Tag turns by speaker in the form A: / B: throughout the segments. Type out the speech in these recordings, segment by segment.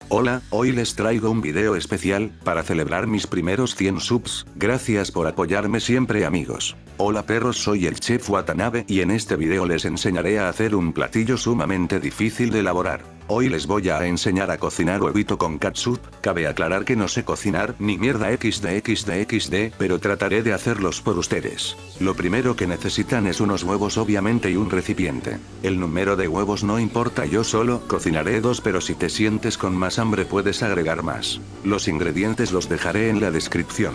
A: Hola, hoy les traigo un video especial, para celebrar mis primeros 100 subs, gracias por apoyarme siempre amigos. Hola perros, soy el chef Watanabe y en este video les enseñaré a hacer un platillo sumamente difícil de elaborar. Hoy les voy a enseñar a cocinar huevito con catsup, cabe aclarar que no sé cocinar ni mierda xd, pero trataré de hacerlos por ustedes. Lo primero que necesitan es unos huevos obviamente y un recipiente. El número de huevos no importa, yo solo cocinaré 2, pero si te sientes con más hambre puedes agregar más. Los ingredientes los dejaré en la descripción.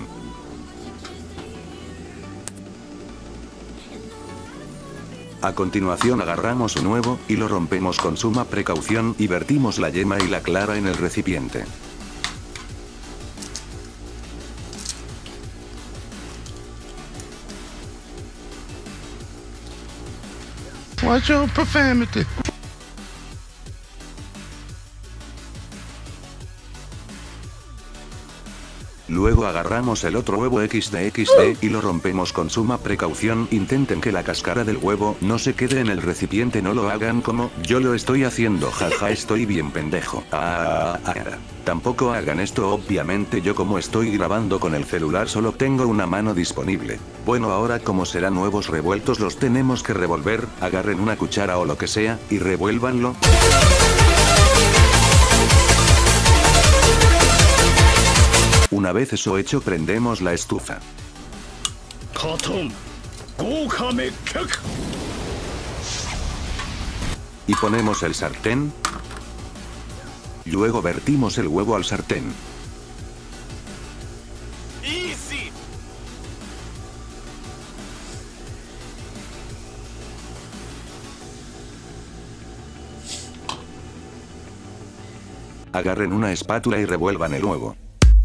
A: A continuación agarramos un huevo, y lo rompemos con suma precaución y vertimos la yema y la clara en el recipiente.
B: Watch your profanity.
A: Luego agarramos el otro huevo xd y lo rompemos con suma precaución. Intenten que la cáscara del huevo no se quede en el recipiente, no lo hagan como yo lo estoy haciendo, jaja, estoy bien pendejo. Tampoco hagan esto, obviamente yo como estoy grabando con el celular solo tengo una mano disponible. Bueno, ahora como serán huevos revueltos los tenemos que revolver, agarren una cuchara o lo que sea, y revuélvanlo. Una vez eso hecho prendemos la estufa. Y ponemos el sartén. Luego vertimos el huevo al sartén. Agarren una espátula y revuelvan el huevo.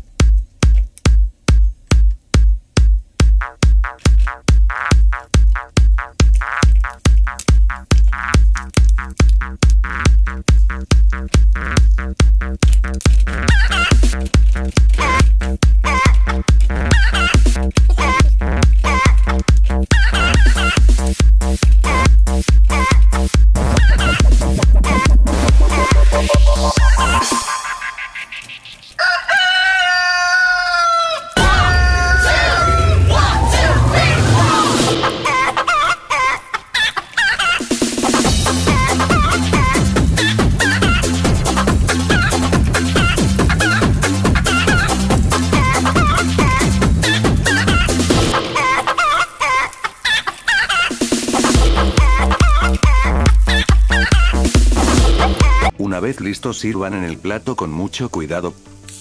A: Una vez listos sirvan en el plato con mucho cuidado.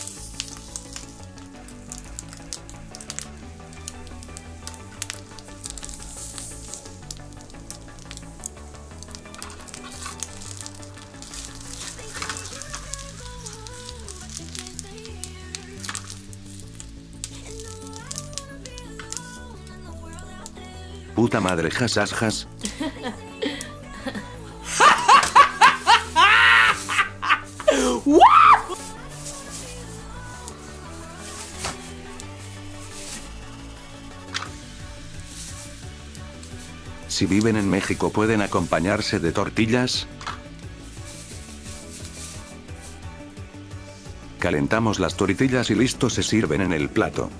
A: Puta madre, jasasjas. Si viven en México pueden acompañarse de tortillas. Calentamos las tortillas y listo, se sirven en el plato.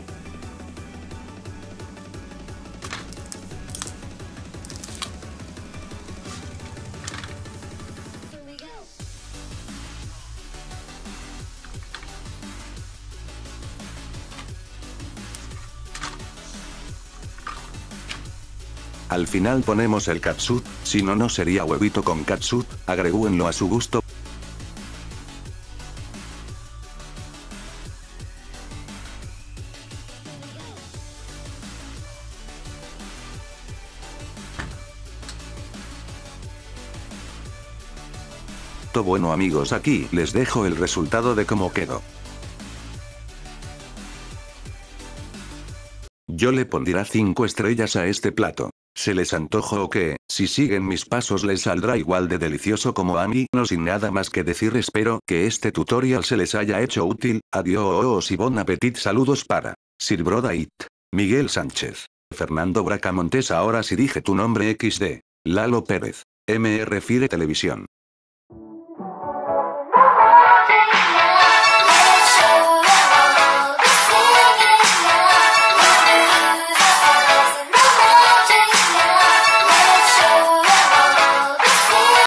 A: Al final ponemos el catsup, si no, no sería huevito con catsup, agregúenlo a su gusto. Bueno amigos, aquí les dejo el resultado de cómo quedó. Yo le pondría 5 estrellas a este plato. ¿Se les antoja o qué? Si siguen mis pasos les saldrá igual de delicioso como a mí. No, sin nada más que decir, espero que este tutorial se les haya hecho útil. Adiós y bon appetit. Saludos para Sir Brodait, Miguel Sánchez, Fernando Bracamontes. Ahora sí dije tu nombre XD. Lalo Pérez, MR Fire Televisión.